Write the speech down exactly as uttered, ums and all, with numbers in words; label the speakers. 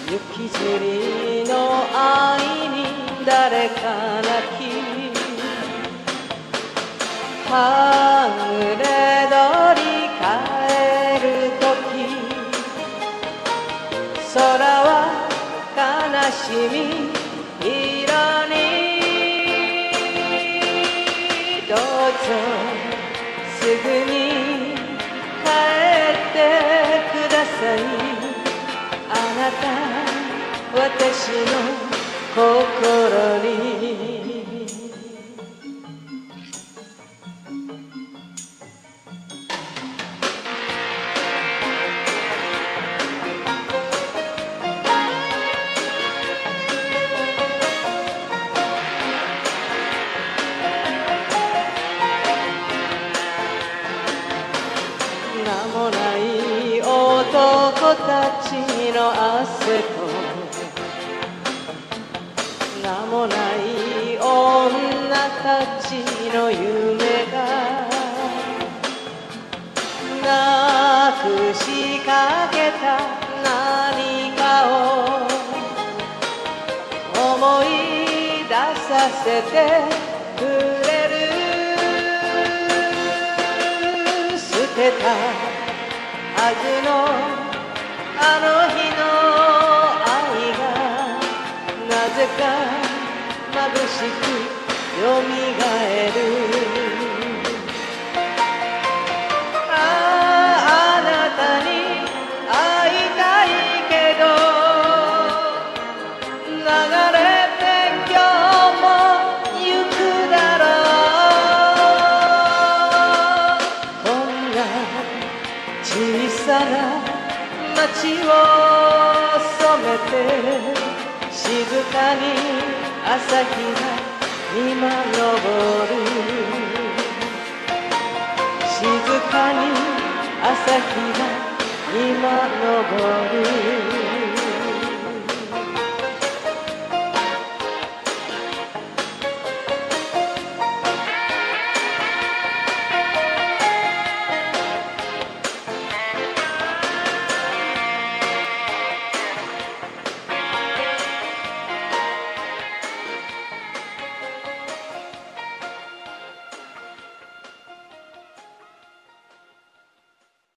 Speaker 1: 雪吊りの愛に誰か泣きはぐれ鳥帰る時空は悲しみ色にどうぞすぐに帰ってくださいあなた私の心に名もない男たちの汗と名もない女たちの夢がなくしかけた何かを思い出させてくれる捨てたはずのあの日の愛がなぜか眩しくよみがえるあああなたに会いたいけど流れて今日も行くだろうこんな小さな街を染めて静かに朝日が今昇る静かに朝日が今昇る